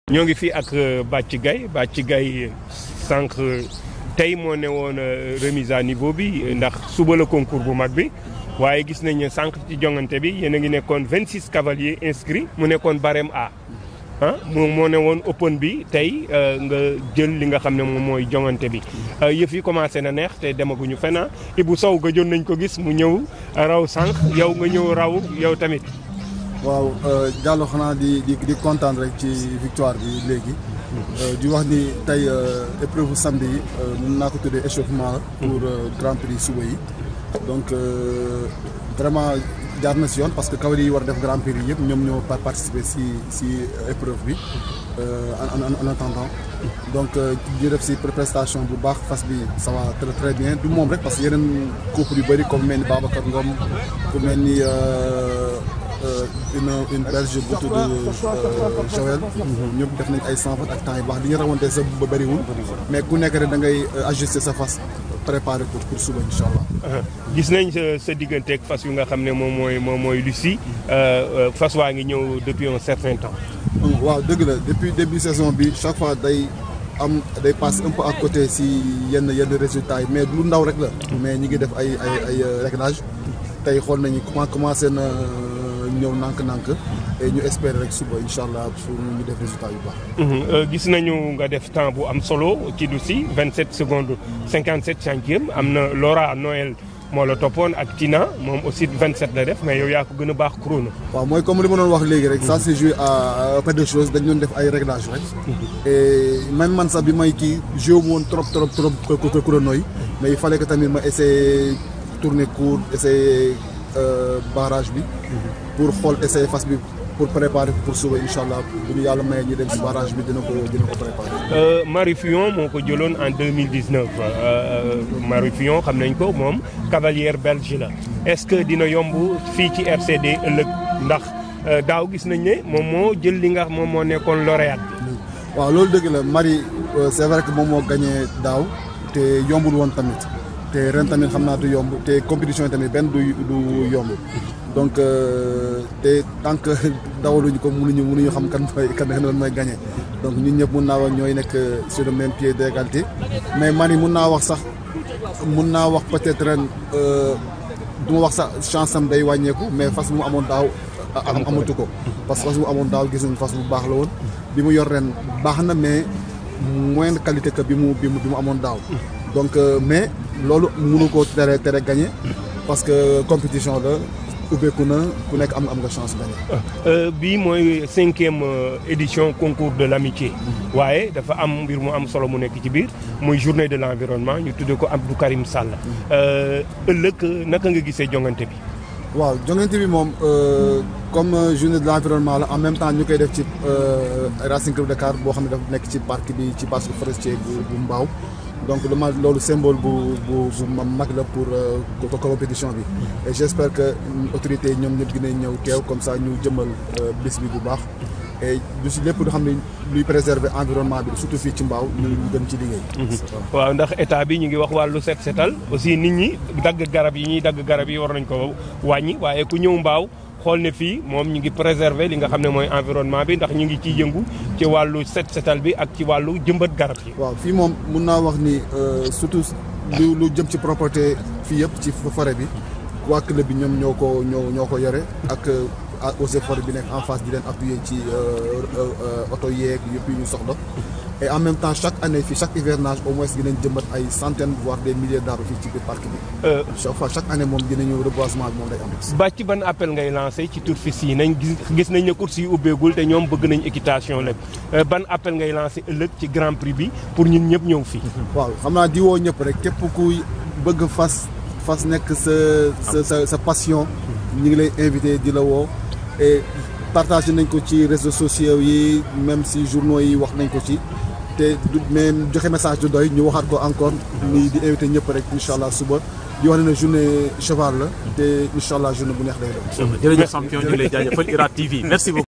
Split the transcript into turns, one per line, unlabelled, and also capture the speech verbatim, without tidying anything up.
ñoo ngi fii ak Bathie Gaye Bathie Gaye sànq tey moo ne woon remise à niveau bi ndax suba la concours bu mag bi waaye gis nañ ne sànq ci jongante bi yéen a ngi nekkoon vingt six cavaliers inscrits mu nekkoon barème A ah moom moo ne woon open bi tey nga jël li nga xam ne moom mooy jongante bi yëf yi commencé na neex te demaguñu fenn Ibou Sow ga jon nañ ko gis mu ñëw raw sànq yow nga ñëw raw yow tamit.
waaw Diallo xanaa di di di kontaan rek ci victoire bi léegi di wax ni tey épreuve samedi yi mën naa ko tuddee échauffement pour grand prix suba yi donc vraiment jaar na si yoon parce que cavaliers yi war a def grand prix yëpp ñoom ñoo participer si si épreuve bi en en attendant donc di def si prestation bu baax fas bi ça va très très bien du moom rek parce que yeneen couple yu bëri comme mel ni Babacar Ngom ku mel ni une une berge bu tudd Joël ñëpp def nañ ay cent ak temps yu baax li ñu rawante sa ba bëriwul mais ku nekk rek da ngay ajuster sa fas préparer pour pour suba incha allah.
gis nañ sa sa digganteeg fas yu nga xam ne moom mooy moom mooy Lucie fas waa ngi ñëw depuis un certain temps.
waaw dëgg la depuis début saison bi chaque fois day am day passe un peu à côté si yenn yenn résultats yi mais lu ndaw rek la. mais ñi ngi def ay ay ay réglage tey xool nañu comment commencé na. ñëw nànk-nànk et ñu espérer rek suba incha allah pour ñu def résultat yu baax.
gis nañu nga def temps bu am solo ci Lucie vingt-sept secondes cinquante-sept centièmes am na Laura Noël moo la toppoon ak Tina moom aussi vingt-sept la def mais yow yaa ko gën a baax chrono.
waaw mooy comme li ma doon wax léegi rek. ça c'est joué à peu de choses dañu doon def ay réglages rek. et même man sax bi may kii joué wu woon trop trop trop chrono yi mais il fallait que tamit ma essayer tourner court essayer barrage bi. pour xool essayer fas bi pour préparer pour suba incha allah bu ñu yàlla mayee ñu dem si barrage bi dina ko dina ko préparer.
Marie Fillon moo ko jëloon en deux mille dix-neuf Marie Fillon xam nañ ko moom cavalière belge la est-ce que dina yomb fii ci R C D ëllëg ndax daaw gis nañ ne moom moo jël li nga moom moo nekkoon lauréat bi.
waaw loolu dëgg la Marie c'est vrai que moom moo gagné daaw te yombul woon tamit te ren tamit xam naa du yomb te compétition yi tamit benn du du yomb. donc te tant que dawaluñu ko mënuñu mënuñu xam kan mooy kan mooy gagné donc ñun ñëpp mun naa wax ñooy nekk sur le même pied d'égalité mais Marie mun naa wax sax mun naa wax peut-être ren du ma wax sax chance am day wàññeeku mais fas bu mu amoon daaw amatu ko parce que fas bu mu amoon daaw gis nañu fas bu baax la woon bi mu yor ren baax na mais moindre qualité que bi mu bi mu amoon daaw donc mais loolu mënu ko tere tere gagné parce que compétition la. ubbeeku na ku nekk am am nga chance gagné.
bii mooy cinquième édition concours de l'amitié waaye dafa am mbir mu am solo mu nekk ci biir muy journée de l'environnement ñu tuddee ko Abdou Karim Sall ëllëg naka nga gisee jongante bi.
waaw jongante bi moom comme journée de l'environnement la en même temps ñu koy def ci Racing Club Dakar boo xam ne dafa nekk ci parc bi ci parc forestier bu bu Mbao donc lu ma loolu symbole bu bu bu mag la pour compétition bi et j'espère que autorités yi ñoom ñëpp dinañ ñëw teew comme ça ñu jëmmal bis bi bu baax et du si lépp loo xam ne luy préserver environnement bi surtout fii ci Mbao ñu gën ci liggéey.
waaw ndax état bi ñu ngi wax wàllu set setal aussi nit ñi dagg garab yi ñuy dagg garab yi war nañ ko wàññi waaye ku ñëw Mbao xool ne fii moom ñu ngi préserver li nga xam ne mooy environnement bi ndax ñu ngi ciy yëngu ci wàllu set setal bi ak ci wàllu jëmbat garab yi.
waaw fii moom mun naa wax ni surtout lu lu jëm ci propreté fii yëpp ci forêt bi waa club bi ñoom ñoo ko ñoo ñoo ko yore ak eaux et forêt bi nekk en face di leen appuyer ci oto yeeg yëpp yu ñu soxla et en même temps chaque année fii chaque hivernage au moins dinañ jëmbat ay centaines voire des milliers d'arbres fii ci biir parc bi. chaque fois chaque année moom dinañu reboisement bi moom day am.
ba ci ban appel ngay lancé ci turfis yi nañ gis gis nañ ne course yi ubbeegul te ñoom bëgg nañ équitation lépp ban appel ngay lancé ëllëg ci grand prix bi pour ñun ñëpp ñëw fii.
waaw xam naa di woo ñëpp rek képp kuy bëgg fas fas nekk sa sa sa sa passion ñu ngi lay invité di la woo et partagé nañ ko ci réseaux sociaux yi même si journaux yi wax nañ ko ci. te du même joxe message du doy ñu waxaat ko encore ni di invité ñëpp rek incha allah suba di wax ne ne journée cheval la te incha allah journée bu neex lay doon.
jërëjëf champion ñu lay jaajëfal IRA T V merci beaucoup.